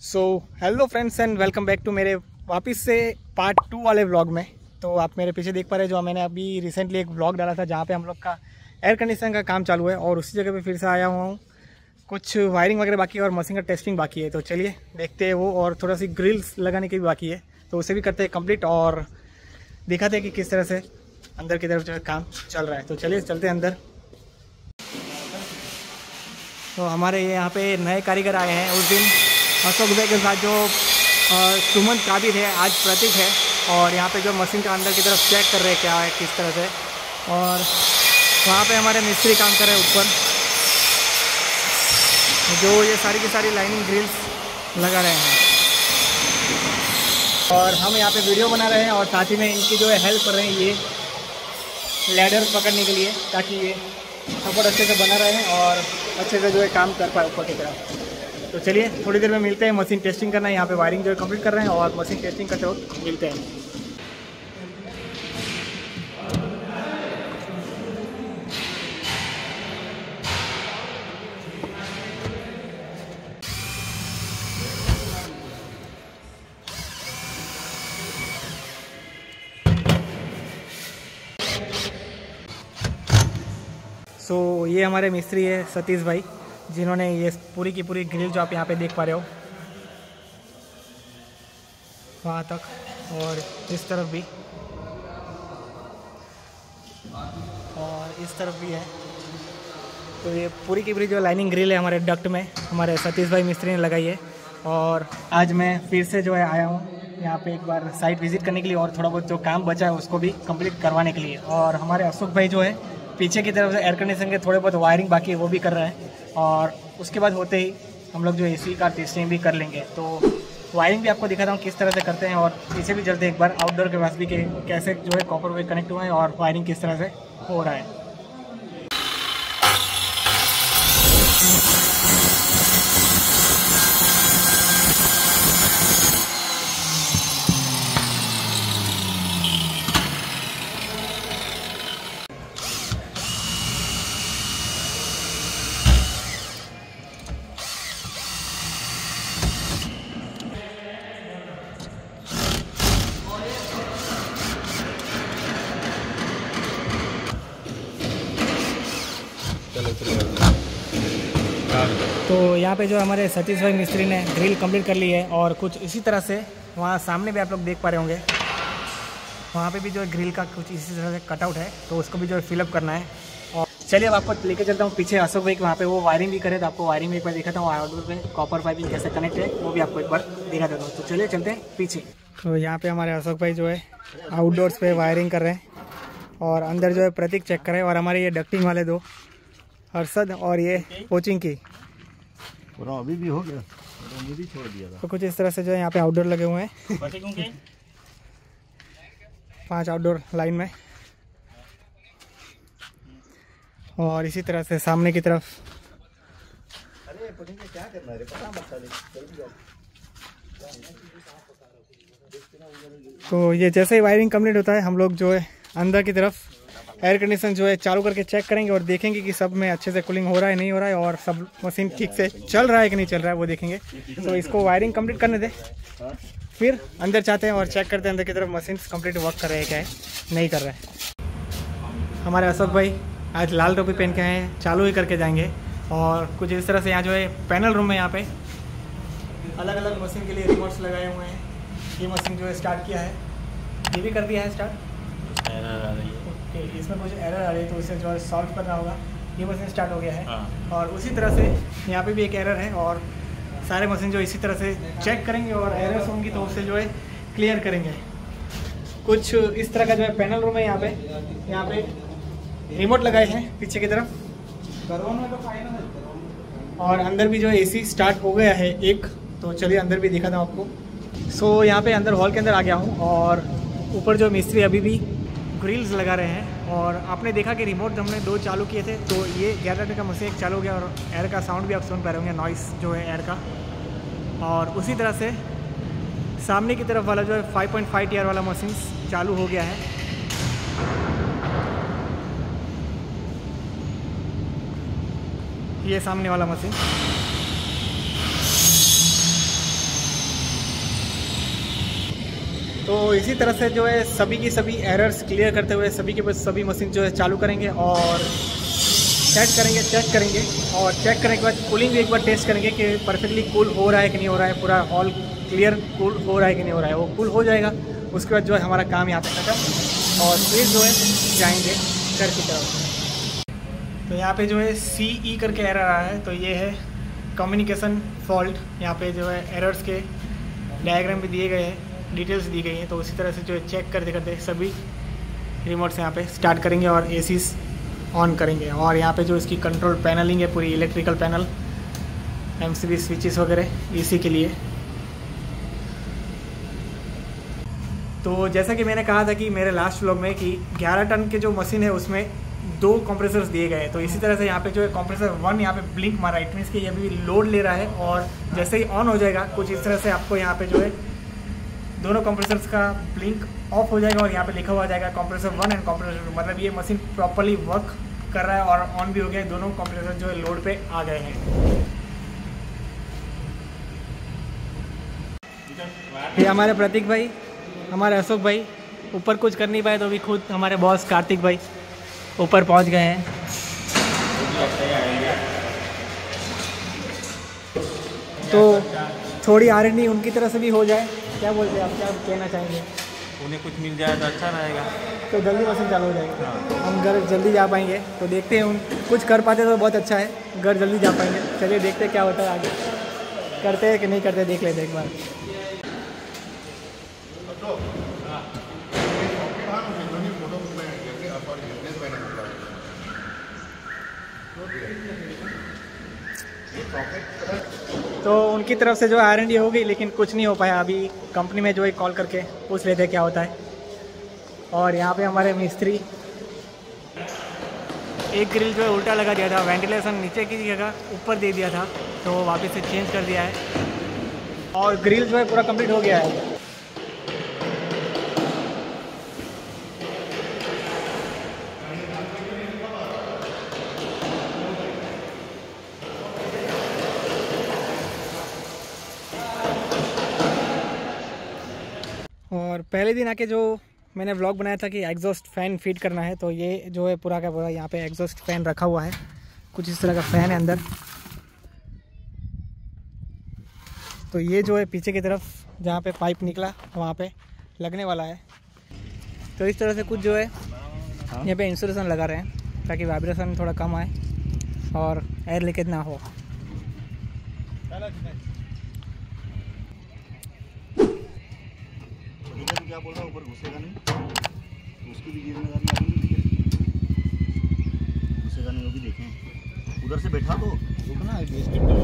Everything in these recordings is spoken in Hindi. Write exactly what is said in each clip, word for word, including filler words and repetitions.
So hello friends and welcome back to मेरे वापस से पार्ट टू वाले व्लॉग में। तो आप मेरे पीछे देख पा रहे हैं जो मैंने अभी रिसेंटली एक व्लॉग डाला था जहाँ पे हम लोग का एयर कंडीशनर का काम चालू है और उसी जगह पे फिर से आया हुआ हूँ। कुछ वायरिंग वगैरह बाकी है और मशीन का टेस्टिंग बाकी है, तो चलिए देखते हैं वो, और थोड़ा सी ग्रिल्स लगाने की भी बाकी है तो उसे भी करते हैं कंप्लीट और दिखाते हैं कि किस तरह से अंदर की तरफ जो है काम चल रहा है। तो चलिए चलते हैं अंदर। तो हमारे यहाँ पे नए कारीगर आए हैं। उस दिन अशोक भाई के साथ जो सुमन काबिर है, आज प्रतीक है, और यहाँ पे जो मशीन का अंदर की तरफ चेक कर रहे हैं क्या है किस तरह से, और वहाँ पे हमारे मिस्त्री काम कर रहे हैं ऊपर जो ये सारी की सारी लाइनिंग ग्रिल्स लगा रहे हैं, और हम यहाँ पे वीडियो बना रहे हैं और साथ ही में इनकी जो है हेल्प कर रहे हैं ये लैडर पकड़ने के लिए, ताकि ये सपोर्ट अच्छे से बना रहे हैं और अच्छे से जो है काम कर पाए ऊपर की तरफ। तो चलिए थोड़ी देर में मिलते हैं। मशीन टेस्टिंग करना है, यहाँ पे वायरिंग जो है कंप्लीट कर रहे हैं और मशीन टेस्टिंग करते वक्त मिलते हैं। सो so, ये हमारे मिस्त्री है सतीश भाई, जिन्होंने ये पूरी की पूरी ग्रिल जो आप यहाँ पे देख पा रहे हो वहाँ तक और इस तरफ भी और इस तरफ भी है, तो ये पूरी की पूरी जो लाइनिंग ग्रिल है हमारे डक्ट में हमारे सतीश भाई मिस्त्री ने लगाई है। और आज मैं फिर से जो है आया हूँ यहाँ पे एक बार साइट विजिट करने के लिए और थोड़ा बहुत जो काम बचा है उसको भी कंप्लीट करवाने के लिए। और हमारे अशोक भाई जो है पीछे की तरफ से एयर कंडीशन के थोड़े बहुत वायरिंग बाकी है वो भी कर रहे हैं, और उसके बाद होते ही हम लोग जो एसी का टेस्टिंग भी कर लेंगे। तो वायरिंग भी आपको दिखाता हूँ किस तरह से करते हैं, और पीछे भी चलते हैं एक बार आउटडोर के पास भी कि कैसे जो है कॉपर वे कनेक्ट हुआ है और वायरिंग किस तरह से हो रहा है। तो यहाँ पे जो हमारे सतीश भाई मिस्त्री ने ग्रिल कंप्लीट कर ली है, और कुछ इसी तरह से वहाँ सामने भी आप लोग देख पा रहे होंगे, वहाँ पे भी जो है ग्रिल का कुछ इसी तरह से कटआउट है, तो उसको भी जो है फिलअप करना है। और चलिए अब आपको लेके चलता हूँ पीछे अशोक भाई, वहाँ पे वो वायरिंग भी करे, तो आपको वायरिंग भी एक बार दिखाता हूँ, आउटडोर में कॉपर पाइपिंग कैसे कनेक्ट है वो भी आपको एक बार दिखा देता हूँ। तो चलिए चलते हैं पीछे। तो यहाँ पे हमारे अशोक भाई जो है आउटडोर्स पे वायरिंग कर रहे हैं और अंदर जो है प्रतीक चेक कर रहे हैं, और हमारे ये डक्टिंग वाले दो हर्षद और ये कोचिंग की अभी भी हो गया, भी छोड़ दिया था। तो कुछ इस तरह से जो है यहाँ पे आउटडोर लगे हुए हैं पांच आउटडोर लाइन में, और इसी तरह से सामने की तरफ। अरे क्या करना है पता मत। तो ये जैसे ही वायरिंग कंप्लीट होता है हम लोग जो है अंदर की तरफ एयर कंडीशन जो है चालू करके चेक करेंगे और देखेंगे कि सब में अच्छे से कूलिंग हो रहा है नहीं हो रहा है, और सब मशीन ठीक से चल रहा है कि नहीं चल रहा है वो देखेंगे। तो इसको वायरिंग कंप्लीट करने दे, फिर अंदर जाते हैं और चेक करते हैं अंदर की तरफ मशीन कंप्लीट वर्क कर रहे हैं क्या है नहीं कर रहे हैं। हमारे अशोक भाई आज लाल टोपी पहन के आए हैं, चालू ही करके जाएंगे। और कुछ इस तरह से यहाँ जो है पैनल रूम में यहाँ पे अलग अलग मशीन के लिए रिमोट्स लगाए हुए हैं। ये मशीन जो है स्टार्ट किया है, ये भी कर दिया है स्टार्ट। एरर आ रही है, ओके, इसमें कुछ एरर आ रही है तो इसे जो है सॉल्व करना होगा। ये मशीन स्टार्ट हो गया है। हाँ। और उसी तरह से यहाँ पे भी एक एरर है, और सारे मशीन जो इसी तरह से चेक करेंगे और एरर्स होंगी तो उसे जो है क्लियर करेंगे। कुछ इस तरह का जो है पैनल रूम है यहाँ पे। यहाँ पे रिमोट लगाए हैं पीछे की तरफ, और अंदर भी जो है एसी स्टार्ट हो गया है एक। तो चलिए अंदर भी दिखाता हूँ आपको। सो so, यहाँ पे अंदर हॉल के अंदर आ गया हूँ, और ऊपर जो मिस्त्री अभी भी ग्रिल्स लगा रहे हैं। और आपने देखा कि रिमोट हमने दो चालू किए थे, तो ये ग्यारह लीटर का मशीन एक चालू हो गया, और एयर का साउंड भी आप सुन पा रहे होंगे, नॉइस जो है एयर का। और उसी तरह से सामने की तरफ वाला जो है फाइव पॉइंट फाइव टीआर वाला मशीन चालू हो गया है। ये सामने वाला मशीन तो इसी तरह से जो है सभी की सभी एरर्स क्लियर करते हुए सभी के पास सभी मशीन जो है चालू करेंगे और सेट करेंगे, चेक करेंगे और चेक करने के बाद कूलिंग भी एक बार टेस्ट करेंगे कि परफेक्टली कूल हो रहा है कि नहीं हो रहा है, पूरा हॉल क्लियर कूल हो रहा है कि नहीं हो रहा है। वो कूल हो जाएगा, उसके बाद जो है हमारा काम यहाँ पे खत्म और फिर जो है जाएंगे घर की तरफ। तो यहाँ पे जो है सी ई करके एरर आ रहा है, तो ये है कम्युनिकेशन फॉल्ट। यहाँ पे जो है एरर्स के डायग्राम भी दिए गए हैं, डिटेल्स दी गई हैं। तो उसी तरह से जो है चेक करते करते सभी रिमोट से यहाँ पे स्टार्ट करेंगे और एसीज ऑन करेंगे। और यहाँ पे जो इसकी कंट्रोल पैनलिंग है पूरी इलेक्ट्रिकल पैनल, एमसीबी स्विचेस वगैरह इसी के लिए। तो जैसा कि मैंने कहा था कि मेरे लास्ट व्लॉग में कि ग्यारह टन के जो मशीन है उसमें दो कंप्रेसर्स दिए गए हैं। तो इसी तरह से यहाँ पे जो है कंप्रेसर वन यहाँ पे ब्लिंक मारा, इट मीन्स कि ये अभी लोड ले रहा है और जैसे ही ऑन हो जाएगा कुछ इस तरह से आपको यहाँ पे जो है दोनों कंप्रेसर्स का ब्लिंक ऑफ हो जाएगा और यहाँ पे लिखा हुआ जाएगा compressor one and compressor two. मतलब ये मशीन प्रॉपर्ली वर्क कर रहा है और ऑन भी हो गया है, दोनों कंप्रेसर जो है लोड पे आ गए हैं। ये हमारे प्रतीक भाई, हमारे अशोक भाई ऊपर कुछ कर नहीं पाए तो अभी खुद हमारे बॉस कार्तिक भाई ऊपर पहुंच गए हैं। तो थोड़ी आर एंड डी उनकी तरफ से भी हो जाए, क्या बोलते हैं आप, क्या कहना चाहेंगे? उन्हें कुछ मिल जाए तो अच्छा रहेगा, तो जल्दी मशीन चालू हो जाएगी। हाँ। हम घर जल्दी जा पाएंगे। तो देखते हैं, उन कुछ कर पाते तो बहुत अच्छा है, घर जल्दी जा पाएंगे। चलिए देखते हैं क्या होता है आगे, करते हैं कि नहीं करते, देख लेते एक बार। तो उनकी तरफ से जो आर एंड डी हो गई लेकिन कुछ नहीं हो पाया। अभी कंपनी में जो है कॉल करके पूछ लेते हैं क्या होता है। और यहाँ पे हमारे मिस्त्री, एक ग्रिल जो है उल्टा लगा दिया था, वेंटिलेशन नीचे की जगह ऊपर दे दिया था, तो वापस से चेंज कर दिया है और ग्रिल जो है पूरा कंप्लीट हो गया है। और पहले दिन आके जो मैंने व्लॉग बनाया था कि एग्जॉस्ट फ़ैन फीड करना है, तो ये जो है पूरा का पूरा यहाँ पे एग्जॉस्ट फ़ैन रखा हुआ है। कुछ इस तरह का फ़ैन है अंदर। तो ये जो है पीछे की तरफ जहाँ पे पाइप निकला वहाँ पे लगने वाला है। तो इस तरह से कुछ जो है यहाँ पे इंसुलेशन लगा रहे हैं ताकि वाइब्रेशन थोड़ा कम आए और एयर लीकेज ना हो। क्या बोल रहा है, ऊपर घुसेगा नहीं, उसकी भी जिम्मेदारी आएगी, घुसेगा नहीं वो भी देखें। उधर से बैठा तो रुकना है,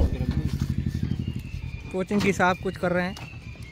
कोचिंग की साहब कुछ कर रहे हैं।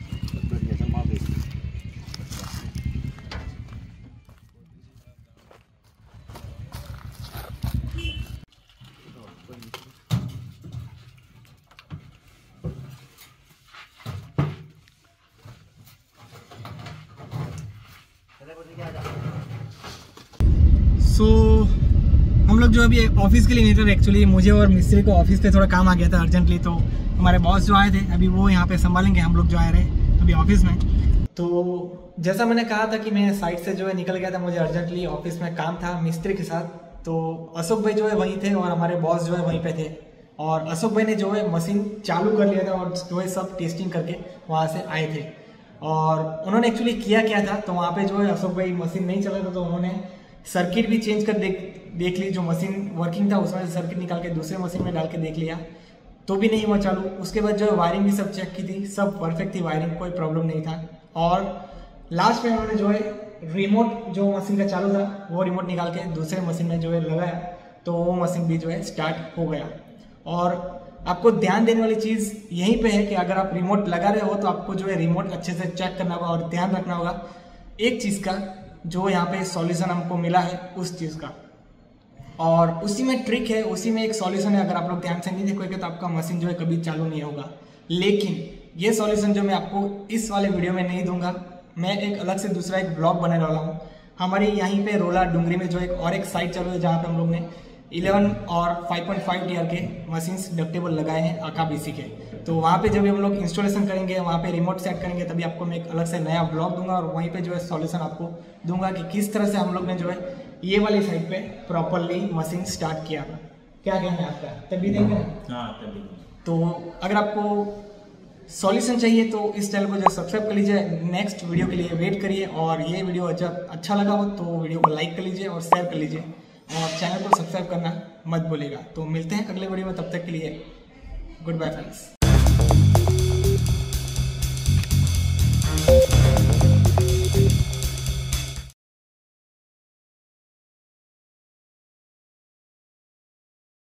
सो so, हम लोग जो अभी ऑफिस के लिए निकले, एक्चुअली मुझे और मिस्त्री को ऑफिस पे थोड़ा काम आ गया था अर्जेंटली। तो हमारे बॉस जो आए थे अभी वो यहाँ पे संभालेंगे, हम लोग जो आए रहे अभी ऑफिस में। तो जैसा मैंने कहा था कि मैं साइट से जो है निकल गया था, मुझे अर्जेंटली ऑफिस में काम था मिस्त्री के साथ। तो अशोक भाई जो है वहीं थे और हमारे बॉस जो है वहीं पे थे। और अशोक भाई ने जो है मशीन चालू कर लिया था और जो है सब टेस्टिंग करके वहाँ से आए थे। और उन्होंने एक्चुअली किया क्या था, तो वहाँ पे जो है अशोक भाई मशीन नहीं चल रहा था तो उन्होंने सर्किट भी चेंज कर देख देख ली। जो मशीन वर्किंग था उसमें से सर्किट निकाल के दूसरे मशीन में डाल के देख लिया, तो भी नहीं हुआ चालू। उसके बाद जो है वायरिंग भी सब चेक की थी, सब परफेक्ट थी वायरिंग, कोई प्रॉब्लम नहीं था। और लास्ट में उन्होंने जो है रिमोट जो मशीन का चालू था वो रिमोट निकाल के दूसरे मशीन में जो है लगाया, तो वो मशीन भी जो है स्टार्ट हो गया। और आपको ध्यान देने वाली चीज़ यहीं पे है कि अगर आप रिमोट लगा रहे हो तो आपको जो है रिमोट अच्छे से चेक करना होगा और ध्यान रखना होगा एक चीज़ का, जो यहाँ पे सॉल्यूशन हमको मिला है उस चीज़ का। और उसी में ट्रिक है, उसी में एक सॉल्यूशन है। अगर आप लोग ध्यान से नहीं देखोगे तो आपका मशीन जो है कभी चालू नहीं होगा। लेकिन ये सॉल्यूशन जो मैं आपको इस वाले वीडियो में नहीं दूंगा, मैं एक अलग से दूसरा एक ब्लॉग बनाने वाला हूँ। हमारे यहीं पे रोला डुंगरी में जो एक और एक साइट चालू है जहाँ पे हम लोग ने इलेवन और five point five T R के मशीन्स डक्टेबल लगाए हैं आका बीसी के। तो वहाँ पे जब हम लोग इंस्टॉलेशन करेंगे, वहाँ पे रिमोट सेट करेंगे, तभी आपको मैं एक अलग से नया ब्लॉग दूंगा और वहीं पे जो है सॉल्यूशन आपको दूंगा कि किस तरह से हम लोग ने जो है ये वाली साइड पे प्रॉपरली मशीन स्टार्ट किया था। क्या कहना है आपका? तभी देंगे हाँ तभी। तो अगर आपको सॉल्यूशन चाहिए तो इस चैनल को जो सब्सक्राइब कर लीजिए, नेक्स्ट वीडियो के लिए वेट करिए। और ये वीडियो जब अच्छा लगा हो तो वीडियो को लाइक कर लीजिए और शेयर कर लीजिए और चैनल को सब्सक्राइब करना मत भूलिएगा। तो मिलते हैं अगले वीडियो में, तब तक के लिए गुड बाय फ्रेंड्स।